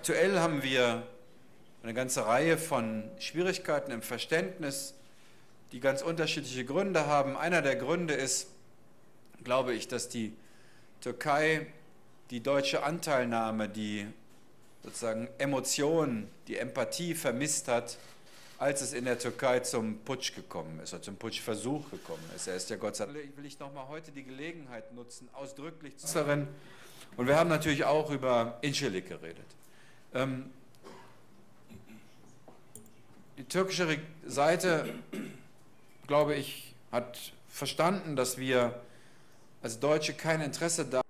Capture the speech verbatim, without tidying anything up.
Aktuell haben wir eine ganze Reihe von Schwierigkeiten im Verständnis, die ganz unterschiedliche Gründe haben. Einer der Gründe ist, glaube ich, dass die Türkei die deutsche Anteilnahme, die sozusagen Emotionen, die Empathie vermisst hat, als es in der Türkei zum Putsch gekommen ist, oder zum Putschversuch gekommen ist. Er ist ja Gott sei Dank. Will ich nochmal heute die Gelegenheit nutzen, ausdrücklich zu sagen. Und wir haben natürlich auch über Incirlik geredet. Ähm, die türkische Seite, glaube ich, hat verstanden, dass wir als Deutsche kein Interesse daran